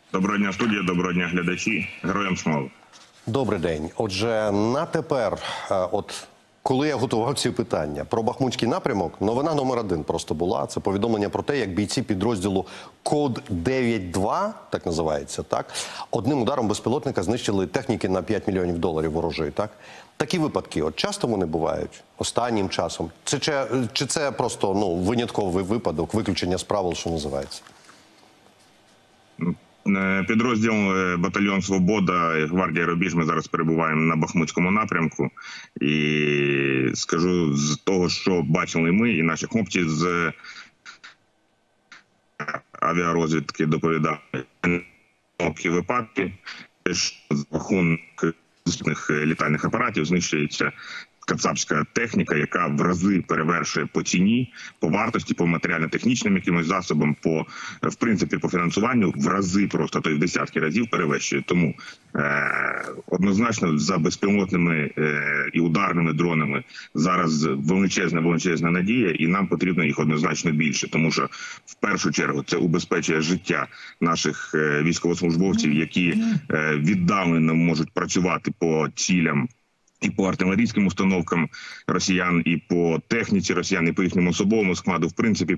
Доброго дня, студія, доброго дня, глядачі. Героям слава. Добрий день. Отже, на тепер, коли я готував ці питання про Бахмутський напрямок, новина номер 1 просто була. Це повідомлення про те, як бійці підрозділу Код 9.2, так називається, так, одним ударом безпілотника знищили техніки на $5 мільйонів ворожої, так? Такі випадки, часто вони бувають останнім часом? Чи це просто, винятковий випадок, виключення з правил, що називається? Підрозділ батальйон «Свобода» гвардія Рубіж, ми зараз перебуваємо на Бахмутському напрямку. І скажу з того, що бачили ми і наші хлопці з авіарозвідки доповідали випадки, що з рахунок літальних апаратів знищується кацапська техніка, яка в рази перевершує по ціні, по вартості, по матеріально-технічним якимось засобам, в принципі, по фінансуванню в рази просто, то й в десятки разів перевищує. Тому однозначно за безпілотними і ударними дронами зараз величезна надія, і нам потрібно їх однозначно більше, тому що в першу чергу це убезпечує життя наших військовослужбовців, які віддалено можуть працювати по цілям і по артилерійським установкам росіян, і по техніці росіян, і по їхньому особовому складу, в принципі,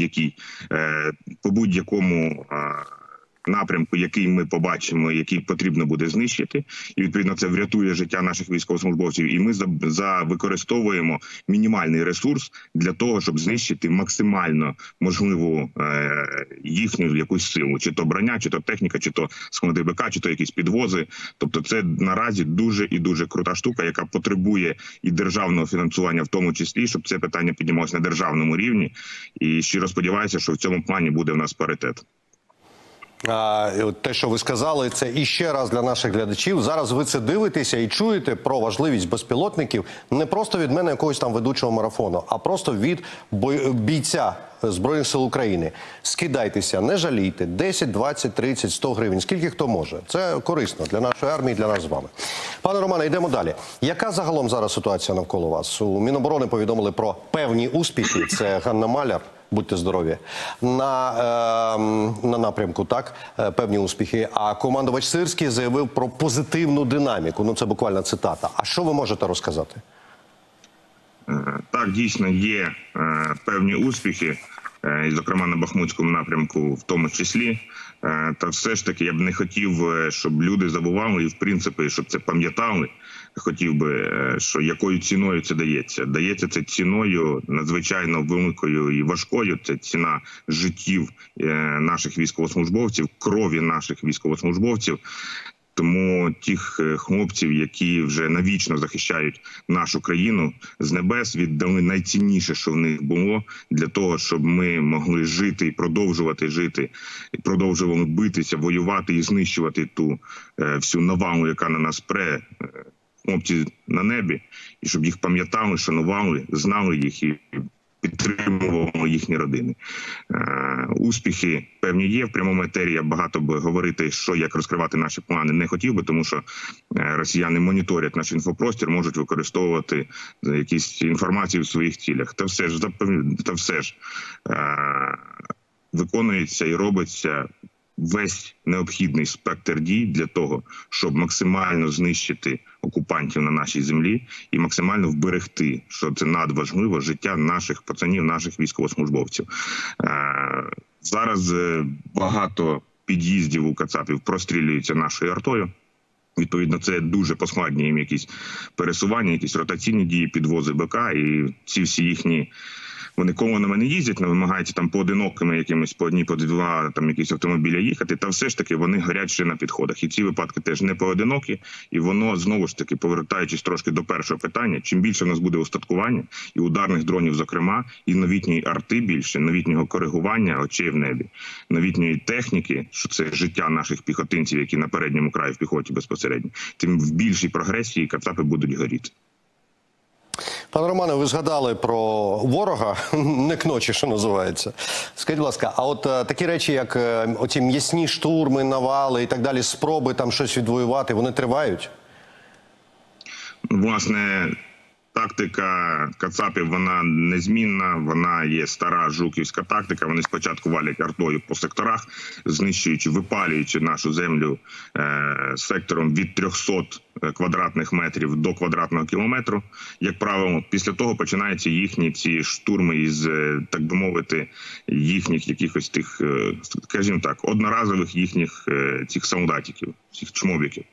по будь-якому напрямку, який ми побачимо, який потрібно буде знищити. І, відповідно, це врятує життя наших військовослужбовців. І ми використовуємо мінімальний ресурс для того, щоб знищити максимально можливу їхню якусь силу. Чи то броня, чи то техніка, чи то склади БК, чи то якісь підвози. Тобто це наразі дуже і дуже крута штука, яка потребує і державного фінансування в тому числі, щоб це питання піднімалося на державному рівні. І щиро сподіваюся, що в цьому плані буде в нас паритет. Те, що ви сказали, це іще раз для наших глядачів. Зараз ви це дивитеся і чуєте про важливість безпілотників не просто від мене якогось там ведучого марафону, а просто від бійця Збройних сил України. Скидайтеся, не жалійте. 10, 20, 30, 100 гривень. Скільки хто може. Це корисно для нашої армії, для нас з вами. Пане Романе, йдемо далі. Яка загалом зараз ситуація навколо вас? У Міноборони повідомили про певні успіхи. Це Ганна Маляр. Будьте здорові. На напрямку, так, певні успіхи. А командувач Сирський заявив про позитивну динаміку. Це буквально цитата. А що ви можете розказати? Так, дійсно, є певні успіхи, і, зокрема, на Бахмутському напрямку в тому числі. Та все ж таки я б не хотів, щоб люди забували і, в принципі, щоб це пам'ятали. Хотів би, що якою ціною це дається. Дається це ціною надзвичайно великою і важкою. Це ціна життів наших військовослужбовців, крові наших військовослужбовців. Тому тих хлопців, які вже навічно захищають нашу країну з небес, віддали найцінніше, що в них було, для того, щоб ми могли жити і продовжувати жити, і продовжували битися, воювати і знищувати ту всю навалу, яка на нас пре. Хлопці на небі, і щоб їх пам'ятали, шанували, знали їх і підтримували їхні родини. Успіхи певні є в прямому етері. Я багато би говорити, що як розкривати наші плани, не хотів би, тому що росіяни моніторять наш інфопростір, можуть використовувати якісь інформацію в своїх цілях. Та все ж виконується і робиться весь необхідний спектр дій для того, щоб максимально знищити окупантів на нашій землі і максимально вберегти, що це надважливо, життя наших пацанів, наших військовослужбовців. Зараз багато під'їздів у кацапів прострілюються нашою артою. Відповідно, це дуже поскладнює їм якісь пересування, якісь ротаційні дії, підвози БК, і ці всі їхні... Вони колонами не їздять, не вимагаються там поодинокими якимось, по одній, по два там якісь автомобіля їхати, та все ж таки вони горять ще на підходах. І ці випадки теж не поодинокі, і воно, знову ж таки, повертаючись трошки до першого питання, чим більше в нас буде устаткування, і ударних дронів зокрема, і новітньої арти більше, новітнього коригування очей в небі, новітньої техніки, що це життя наших піхотинців, які на передньому краї в піхоті безпосередньо, тим в більшій прогресії кацапи будуть горіти. Пане Романе, ви згадали про ворога, не к ночі, що називається. Скажіть, будь ласка, а от такі речі, як оці м'ясні штурми, навали і так далі, спроби там щось відвоювати, вони тривають? Власне, Тактика кацапів, вона незмінна, вона є стара жуківська тактика. Вони спочатку валять артою по секторах, знищуючи, випалюючи нашу землю сектором від 300 квадратних метрів до квадратного кілометру. Як правило, після того починаються їхні ці штурми із, так би мовити, їхніх якихось тих, скажімо так, одноразових їхніх цих солдатиків, цих чмобіків.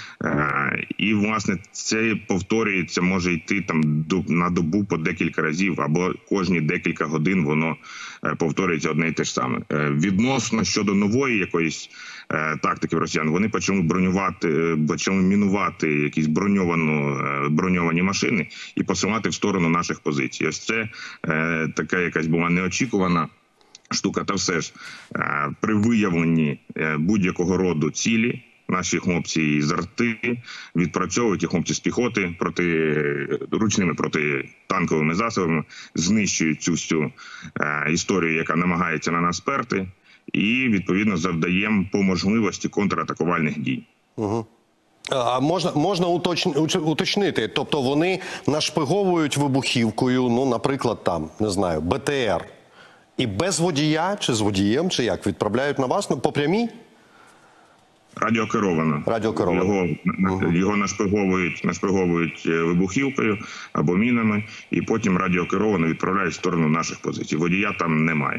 І, власне, це повторюється, може йти там на добу по декілька разів, або кожні декілька годин воно повторюється одне і те ж саме. Відносно щодо нової якоїсь тактики росіян, вони почали почали мінувати якісь броньовані машини і посилати в сторону наших позицій. Ось це така якась була неочікувана штука. Та все ж, при виявленні будь-якого роду цілі, наші хлопці із арти відпрацьовують, і хлопці з піхоти ручними протитанковими засобами знищують цю всю історію, яка намагається на нас перти, і, відповідно, завдаємо по можливості контратакувальних дій. Угу. А можна уточнити, тобто вони нашпиговують вибухівкою, ну, наприклад, там, не знаю, БТР, і без водія, чи з водієм, чи як, відправляють на вас, ну, по прямій? Радіокеровано. Його нашпиговують вибухівкою або мінами, і потім радіокеровано відправляють в сторону наших позицій. Водія там немає.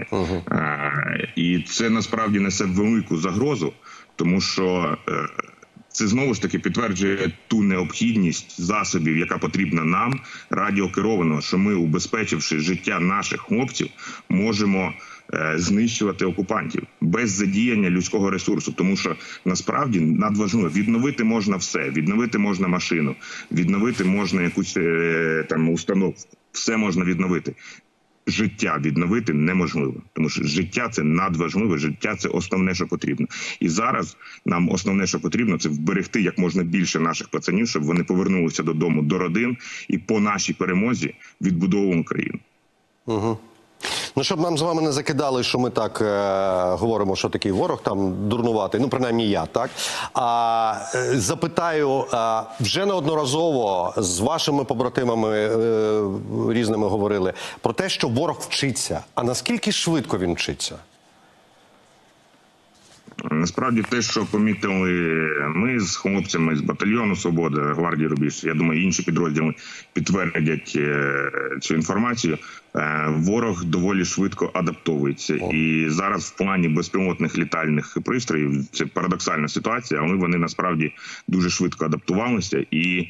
І це насправді несе велику загрозу, тому що це знову ж таки підтверджує ту необхідність засобів, яка потрібна нам, радіокеровано, що ми, убезпечивши життя наших хлопців, можемо знищувати окупантів без задіяння людського ресурсу. Тому що насправді надважливо, відновити можна все. Відновити можна машину, відновити можна якусь там установку. Все можна відновити. Життя відновити неможливо, тому що життя – це надважливе, життя – це основне, що потрібно. І зараз нам основне, що потрібно, це вберегти як можна більше наших пацанів, щоб вони повернулися додому, до родин, і по нашій перемозі відбудовуємо країну. Угу. Ну, щоб нам з вами не закидали, що ми так говоримо, що такий ворог там дурнуватий, ну, принаймні я, так? Запитаю, вже неодноразово з вашими побратимами різними говорили про те, що ворог вчиться. А наскільки швидко він вчиться? Насправді те, що помітили ми з хлопцями з батальйону «Свобода», гвардії Рубіж, я думаю, інші підрозділи підтвердять цю інформацію, ворог доволі швидко адаптовується. І зараз в плані безпілотних літальних пристроїв, це парадоксальна ситуація, але вони насправді дуже швидко адаптувалися і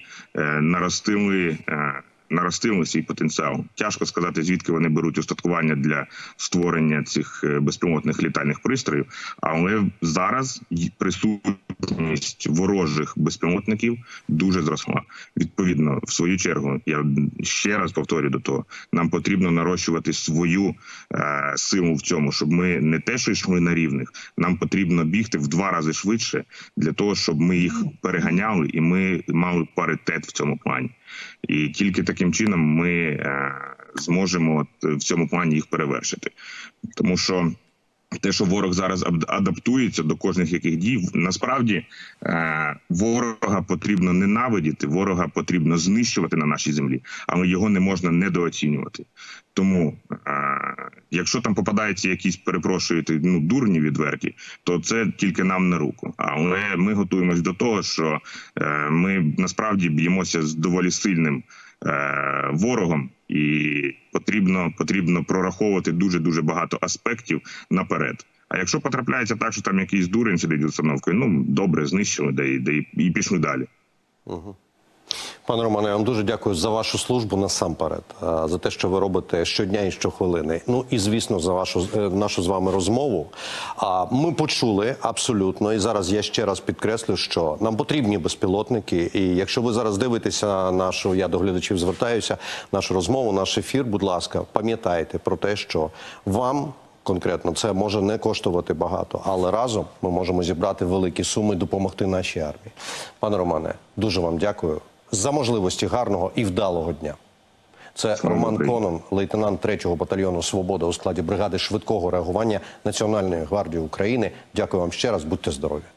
наростили свій потенціал. Тяжко сказати, звідки вони беруть устаткування для створення цих безпілотних літальних пристроїв, але зараз присутність ворожих безпілотників дуже зросла. Відповідно, в свою чергу, я ще раз повторюю до того, нам потрібно нарощувати свою силу в цьому, щоб ми не те, що йшли на рівних, нам потрібно бігти в 2 рази швидше для того, щоб ми їх переганяли і ми мали паритет в цьому плані. І тільки таким чином ми зможемо в цьому плані їх перевершити. Тому що те, що ворог зараз адаптується до кожних яких дій, насправді ворога потрібно ненавидіти, ворога потрібно знищувати на нашій землі, але його не можна недооцінювати. Тому, якщо там попадаються якісь, перепрошуєте, дурні відверті, то це тільки нам на руку. Але ми готуємось до того, що ми насправді б'ємося з доволі сильним ворогом, і потрібно прораховувати дуже багато аспектів наперед. А якщо потрапляється так, що там якийсь дурень сидить з установкою, ну, добре, знищили, і пішли далі. Угу. Пане Романе, я вам дуже дякую за вашу службу насамперед, за те, що ви робите щодня і щохвилини. Ну і, звісно, за нашу з вами розмову. Ми почули абсолютно, і зараз я ще раз підкреслю, що нам потрібні безпілотники. І якщо ви зараз дивитеся нашу, я до глядачів звертаюся, нашу розмову, наш ефір, будь ласка, пам'ятайте про те, що вам конкретно це може не коштувати багато, але разом ми можемо зібрати великі суми і допомогти нашій армії. Пане Романе, дуже вам дякую за можливості гарного і вдалого дня. Це Роман Конон, лейтенант 3-го батальйону «Свобода» у складі бригади швидкого реагування Національної гвардії України. Дякую вам ще раз, будьте здорові.